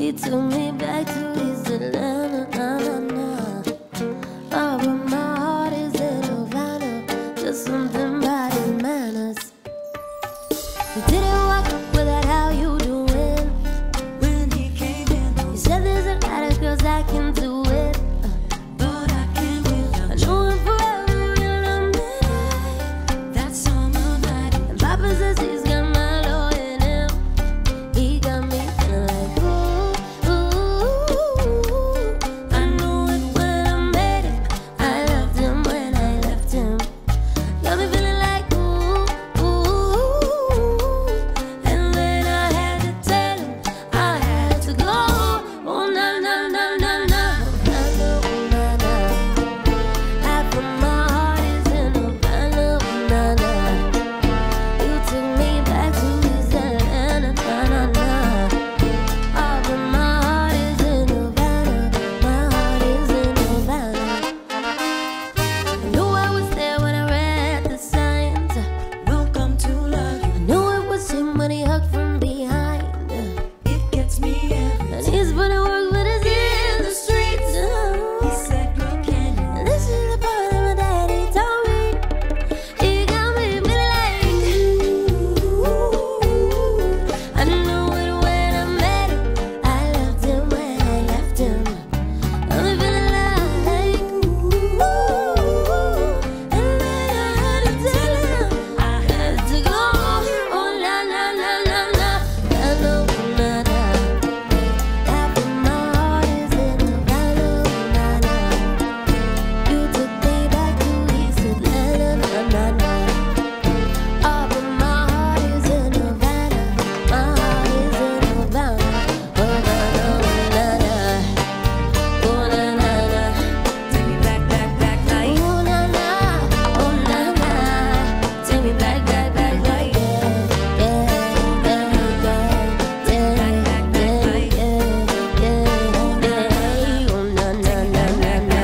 He took me back to East Atlanta, oh, but my heart is in Havana. Just something about his manners. He didn't walk up without how you doing. When he came in, he said there's a lot of girls that can do it, but I can't without you. I know him forever in a minute. That's all my night. And Papa says he's got my love in him. He got me feeling like ooh, ooh. I knew it when I met him. I loved him when I left him. Got me feeling like ooh, ooh. And then I had to tell him I had to go. Oh na na na na na, oh na na. Half of my heart is in Havana, oh na na. You took me back to East Atlanta, na na na. Oh, but my heart is in Havana, my heart is in Havana. I knew I was there when I read the signs. Welcome to love. I knew it was him when he hugged from behind. It gets me every and he's put in work, but it's in the streets. He said, girl, can you? And this is the part that my daddy told me. He got me feeling like ooh. I knew it when I met him. I loved him when I left him. Got me feeling like ooh. And then I had to tell him I had to go. Oh na na na na na, I know na na. Half of my heart is in Havana, na na. You took me back to East Atlanta, na na na. Oh, but my heart is in Havana, my heart is in Havana. Oh na na na na, oh na na na. Take me back, back, back like oh na na, oh na na. Take me back, back, back like yeah, yeah, yeah, yeah, yeah, back, back, back like yeah, yeah, yeah. Oh na na na na na.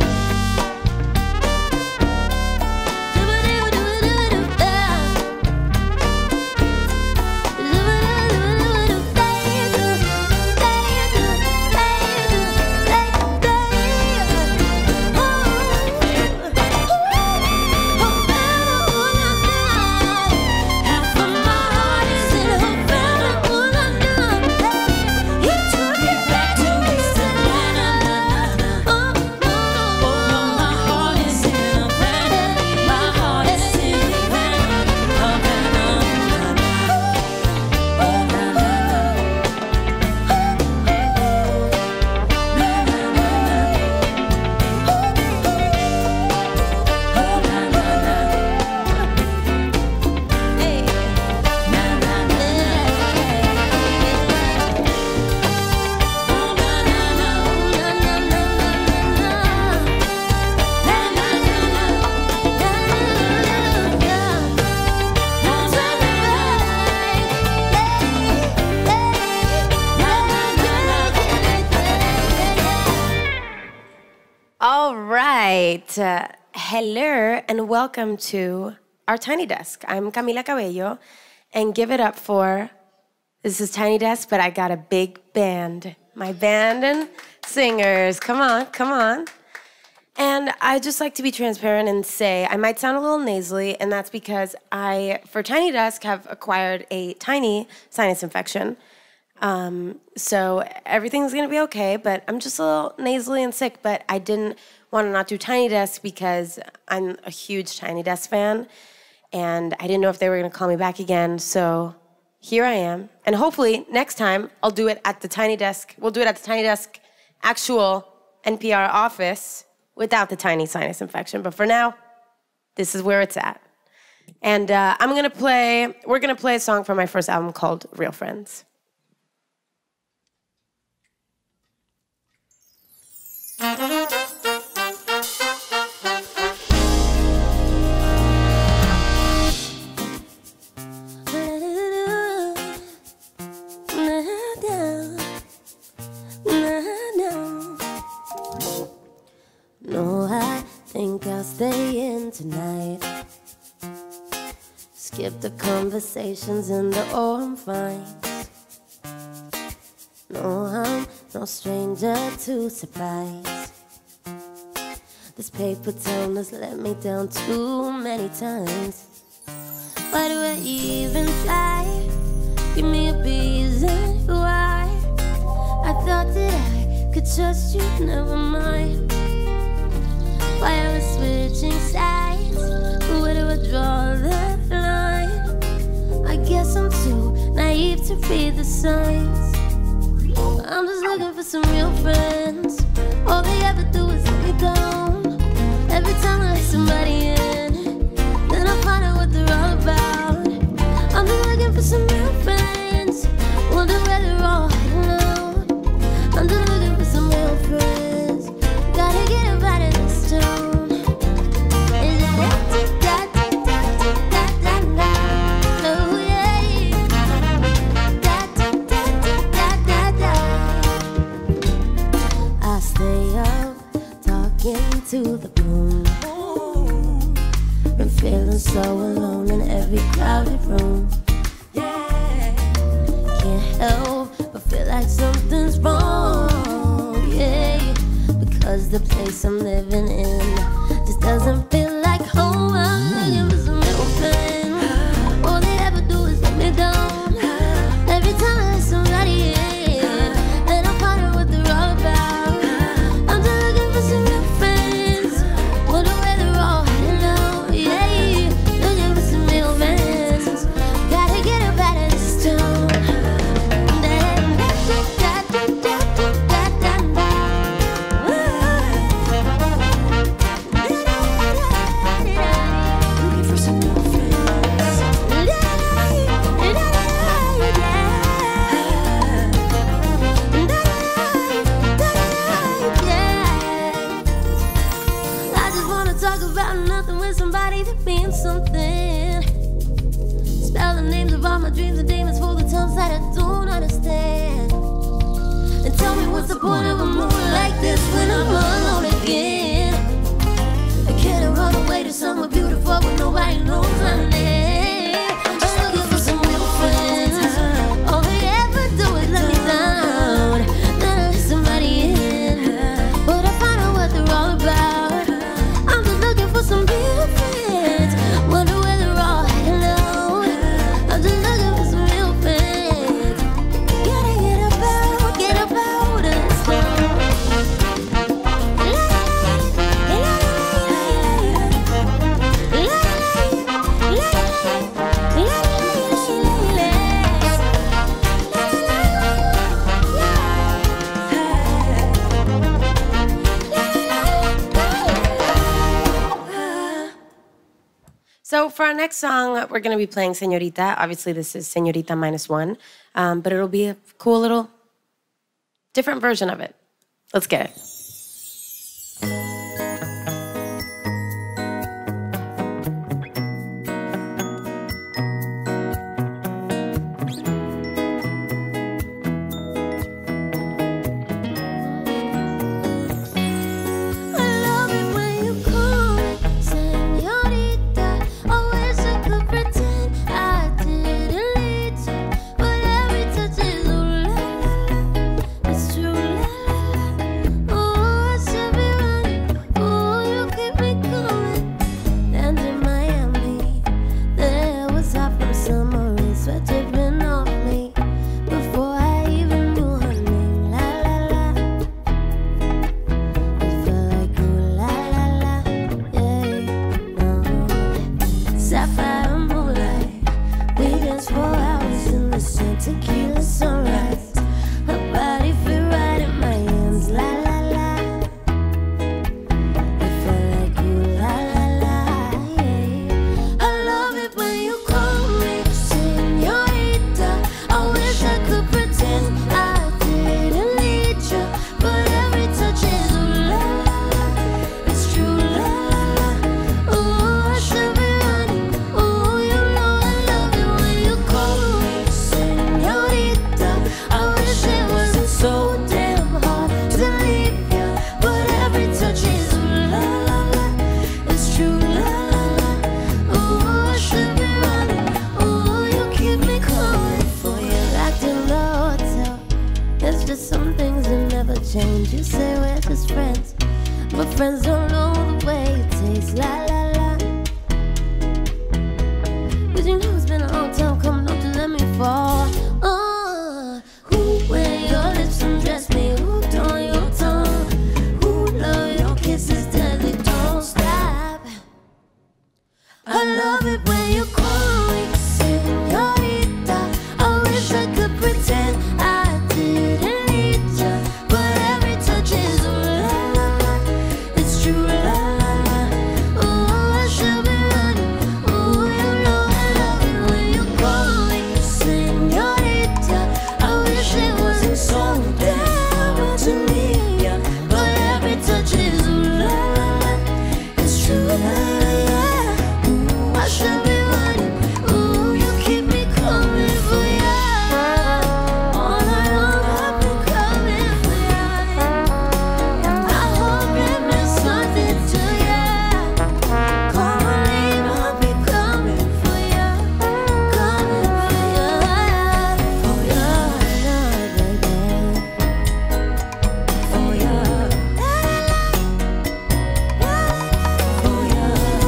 Half of my heart is in Havana, oh na na. He took me back to East Atlanta, oh no. My heart is in Havana, my heart is in Havana, Havana, oh na na. All right. Hello and welcome to our Tiny Desk. I'm Camila Cabello, and give it up for, this is Tiny Desk, but I got a big band. My band and singers. Come on, come on. And I just like to be transparent and say I might sound a little nasally, and that's because I, for Tiny Desk, have acquired a tiny sinus infection. So everything's gonna be okay, but I'm just a little nasally and sick, but I didn't want to not do Tiny Desk because I'm a huge Tiny Desk fan, and I didn't know if they were gonna call me back again, so here I am. And hopefully next time I'll do it at the Tiny Desk. We'll do it at the Tiny Desk actual NPR office without the tiny sinus infection, but for now, this is where it's at. And we're gonna play a song from my first album called Real Friends. No, I think I'll stay in tonight. Skip the conversations in the orange vines. No, I'm no stranger to surprise. This paper tone has let me down too many times. Why do I even try? Give me a reason why. I thought that I could trust you, never mind. Why are we switching sides? Where do I draw the line? I guess I'm too naive to read the signs. I'm just looking for some real friends. All they ever do is let me down. Every time I let somebody in, then I find out what they're all about. I'm just looking for some real friends. Wonder where they're all hiding out. I'm just looking for some real friends. Gotta get up out of this town. To the moon. Been feeling so alone in every crowded room. Yeah, can't help but feel like something's wrong. Yeah, because the place I'm living in just doesn't feel like home. I'm looking for some real friends. All they ever do is let me down. Every time I let somebody in, then I find out what they're all about. I'm just looking for some real friends. Somebody that means something. Spell the names of all my dreams and demons for the times that I don't understand. And tell me what's the point of a moment like this when I'm alone again? I can't run away to somewhere beautiful where nobody knows my name. Just looking for some real friends. All they ever do is let me down. Then I let somebody in, but I find out what they're all about. I'm just looking for some real friends. Wonder where they're all hiding out. I'm just looking for some real friends. Gotta get up out of this town. So for our next song, we're going to be playing Señorita. Obviously, this is Señorita -1, but it'll be a cool little different version of it. Let's get it. Oh change. You say we're just friends, but friends don't know the way it tastes. La la la. Cause you know it's been a long time coming up to let me fall. Who wear your lips and dress me? Hooked on your tongue. Who love your kisses deadly? Don't stop. I love it when you call me señorita. I wish I could pretend I didn't need you, but every touch is a la la la. It's true, la la la. Oh, I should be running. Oh, you know I love it when you call me señorita. I wish it wasn't so damn to me, yeah, but every touch is a la la la. It's true, la la la. I should be running. Ooh, you keep me coming for ya. All night long I've been coming for ya. And I hope it meant something to ya. Call my name, I'll be coming for ya. Coming for ya. For ya, baby. For ya. For ya.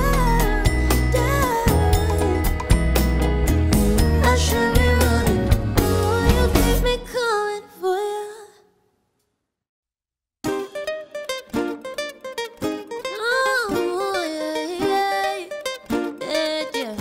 I should be running. Oh, you keep me coming for ya. Oh, yeah, yeah, yeah.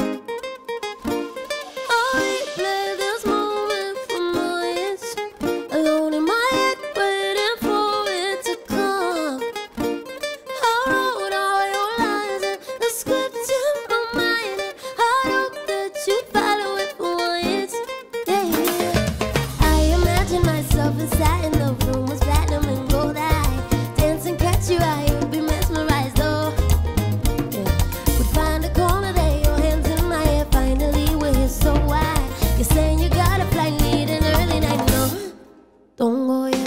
I replay this moment for months, alone in my head, waiting for it to come. I wrote all your lines and the script in my mind, and I hope that you follow it for once. Yeah. I imagine myself inside in the room with platinum and gold eye, dancing, catch your eye, you'd be mesmerized, oh. Yeah. We'd find a corner there, your hands in my hair, finally we're here so wide. You're saying you got a flight, need an early night, no, don't go yet.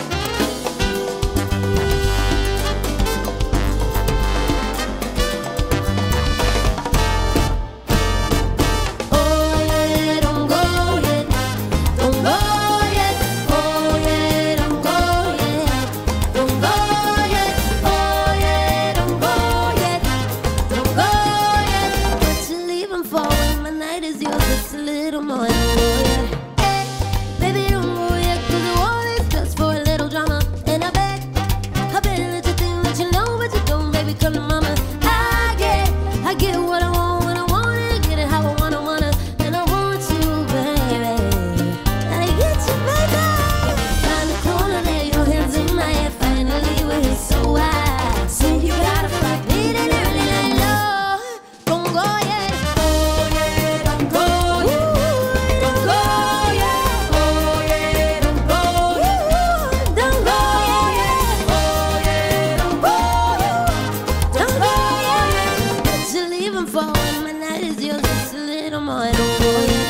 Oh yeah, don't go yet. Don't go yet. Oh yeah, don't go yet. Don't go yet. Oh yeah, don't go yet. Don't go yet. What you leaving for when my night is yours? It's a little more. Don't go yet. Hey, baby, don't go yet. 'Cause the war is just for a little drama. And I bet that you think that you know, but you don't, baby. Come to mama. I get what I want when I want it, get it how I wanna, and I want you, baby. And I get you, baby. Find the corner there, your hands in my hair, finally we're here so wide. Say you got a flight, need an early night, no, don't go yet. Oh yeah, don't go yet. Don't go yet. Oh yeah, don't go yet. Don't go yet. Oh yeah, don't go yet. Don't go yet. What you leaving for when my night is yours? It's a little more. Don't go yet.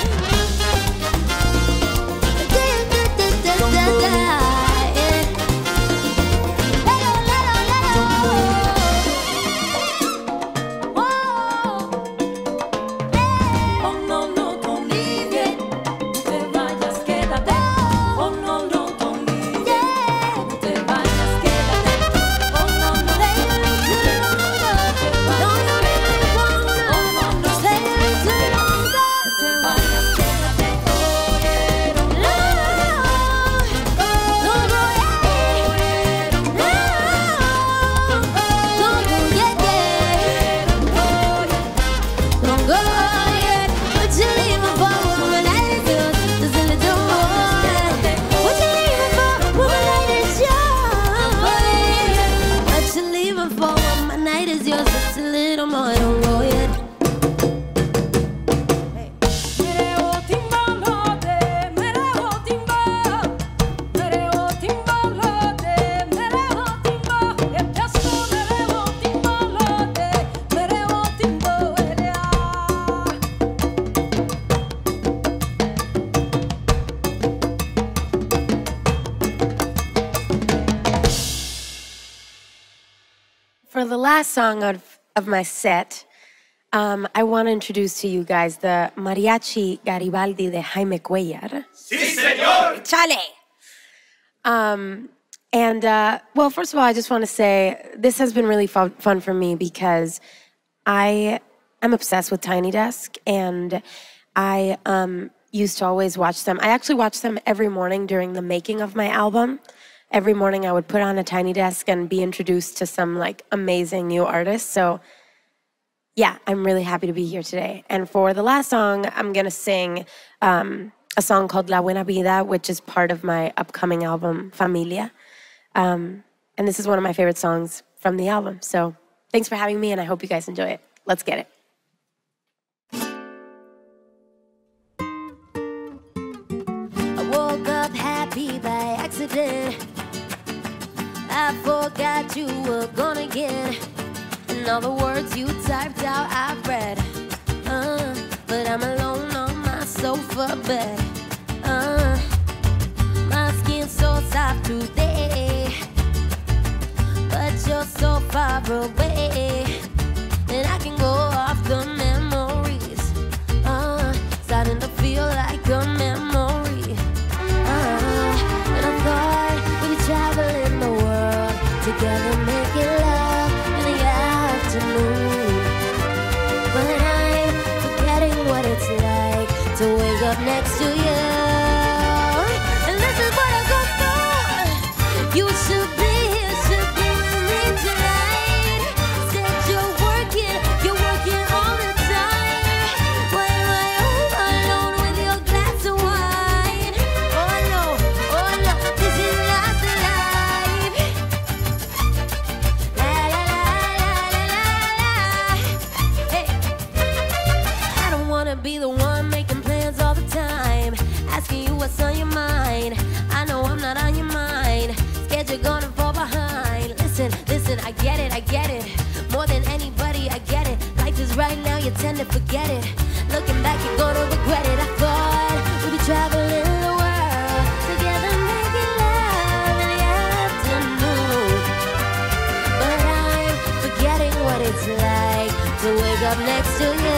Oh no, no, don't leave yet. No te vayas, quédate. Oh no, no, don't leave yet. No te vayas, quédate. Oh no, no, stay a little longer. Don't leave me longer. Oh no, no, stay a little longer. No te vayas, quédate. Oh yeah, don't go yet. Don't go yet. Don't go yet. Don't go yet. What you leaving for when my night is yours? Just a little more. What you leaving for when my night is yours? What you leaving for when my night is yours? Just a little more. Don't go yet. For the last song of my set, I want to introduce to you guys the Mariachi Garibaldi de Jaime Cuellar. ¡Sí, señor! ¡Chale! And well, first of all, I just want to say this has been really fun for me because I am obsessed with Tiny Desk, and I used to always watch them. I actually watched them every morning during the making of my album. Every morning I would put on a Tiny Desk and be introduced to some like amazing new artists. So yeah, I'm really happy to be here today. And for the last song, I'm going to sing a song called La Buena Vida, which is part of my upcoming album, Familia. And this is one of my favorite songs from the album. So thanks for having me, and I hope you guys enjoy it. Let's get it. I woke up happy by accident. I forgot you were gonna get, and all the words you typed out I've read. But I'm alone on my sofa bed. My skin's so soft today, but you're so far away, and I can go off the memories. Starting to feel like a memory. And I thought we'd be traveling the world together, making love in the afternoon. But I'm forgetting what it's like to wake up next to you. And this is what I go through. You should be here, should be with me tonight. Said you're working all the time. Why am I home alone with your glass of wine? Oh no, this is not the life. La la la la la la. Hey, I don't wanna be the one making plans all the time, asking you what's on your mind. I know I'm not on your mind. Scared you're gonna fall behind. Listen, I get it. More than anybody, I get it. Life is right now, you tend to forget it. Looking back, you're gonna regret it. I thought we'd be traveling the world together, making love in the afternoon. But I'm forgetting what it's like to wake up next to you.